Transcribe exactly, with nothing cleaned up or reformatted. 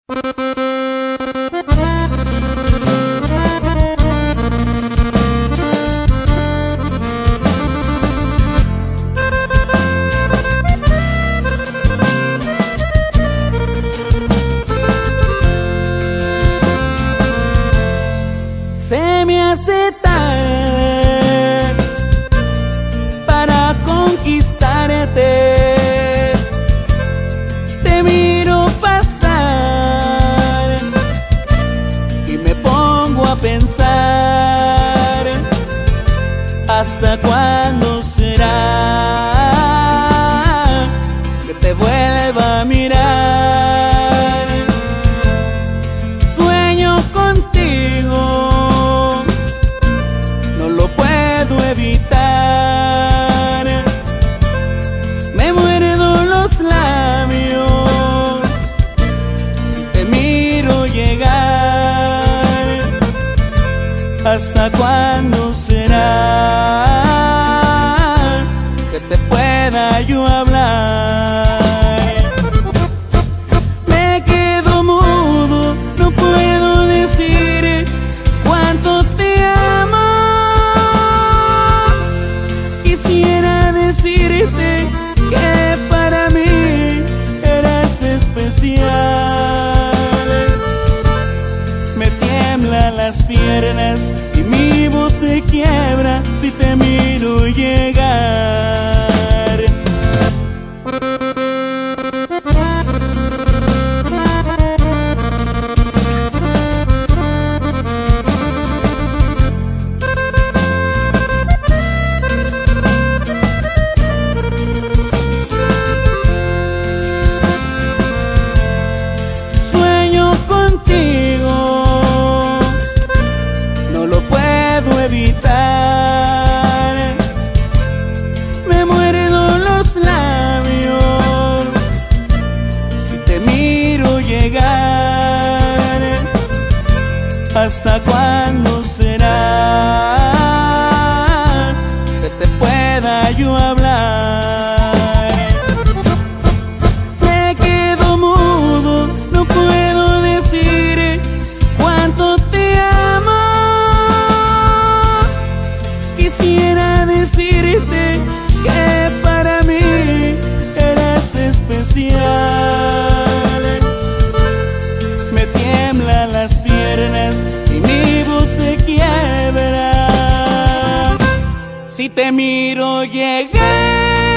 Se me hace tarde para conquistarte. Te miro pasar y me pongo a pensar, ¿hasta cuándo será que te vuelva a mirar? Sueño contigo, no lo puedo evitar. Me muerdo los labios si te miro llegar. ¿Hasta cuándo será que te pueda yo hablar? Me quedo mudo, no puedo decir cuánto te amo. Quisiera decirte que para mí eres especial. Me tiemblan las piernas y mi voz se quiebra si te miro llegar. Sueño contigo, no lo puedo evitar. Me muerdo los labios si te miro llegar. ¿Hasta cuándo será que te pueda yo hablar? Me quedo mudo, no puedo decir cuánto te amo. Quisiera decirte que para mí eres especial. Me tiemblan las piernas y mi voz se quiebra si te miro llegar.